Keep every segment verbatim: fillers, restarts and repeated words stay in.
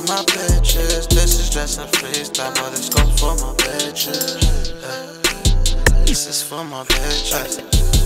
my bitches. This is just a freestyle, but it's going for my bitches. Yeah. This is for my bitches.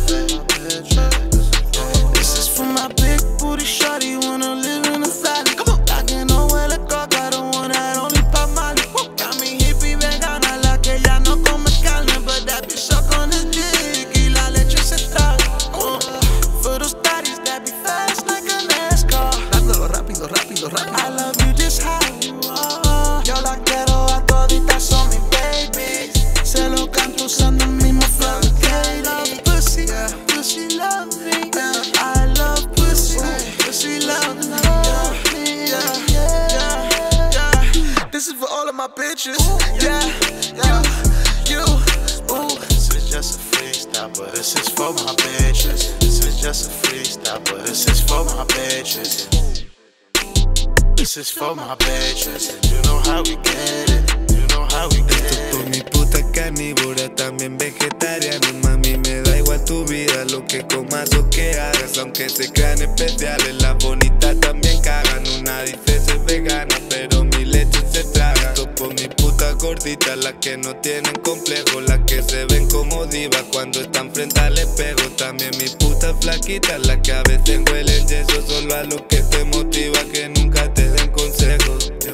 This is for my big booty shawty, wanna live in the valley. Come on, I can know where the coca, the one that only pop Molly. Got me hippie vegana, la que ya no come carne, but that bitch suck on his dick y la leche se traga. Uh, for those daddies that be fast like a NASCAR. Dándolo rápido, rápido, rápido. I love you just how you are. Yo la quiero a toditas, son mis babies. Se lo canto usando el mismo flow. I love pussy, yeah. Pussy love me. Yeah. I love pussy, Ooh. Pussy love me. Yeah. Yeah. Yeah. Yeah. This is for all of my bitches. Ooh. Yeah. Yeah. You, you. Ooh. This is just a freestyle, but this is for my bitches. This is just a freestyle, but this is for my bitches. This is for my bitches. You know how we get it. You know how we get it. Esto por mi puta carnívora, también vegetariana. Mami, me da igual tu vida, lo que comas o que hagas. Aunque se crean especiales, las bonitas también cagan. Una dice es vegana, pero mi leche se traga. Esto por mi puta gordita, las que no tienen complejo, las que se ven como divas cuando están frente al espejo. También mi puta flaquita, las que a veces huelen yeso. Solo a lo que te motiva, que nunca te den consejos. Yo,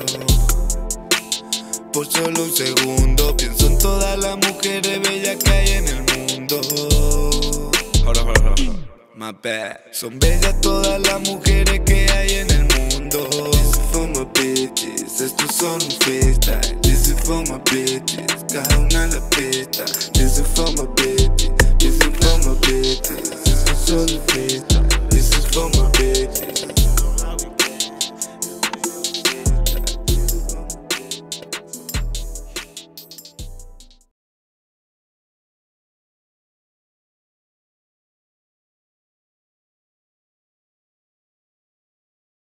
por solo un segundo pienso en todas las mujeres bellas que hay en el mundo. Hold on, hold on, hold on. My bad. Son bellas todas las mujeres que hay en el mundo. This is for my bitches, estos son un freestyle. This is for my bitches, cada una la pide.